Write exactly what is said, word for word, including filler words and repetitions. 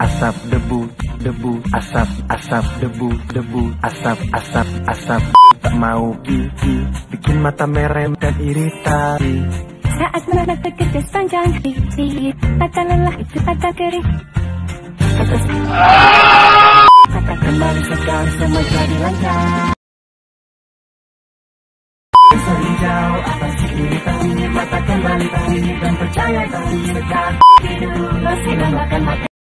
asap debu, debu, asap, asap debu, debu, asap, asap, asap. Tak mau gigi, bikin mata merem dan iritasi. Saat mata bekerja sepanjang hari, mata lelah itu mata kering. Mata kembali segar, semua jadi lancar. Sehingga apa sih iritasi, mata kembali tadi dan percaya tadi segar. Hidup masih makan mata.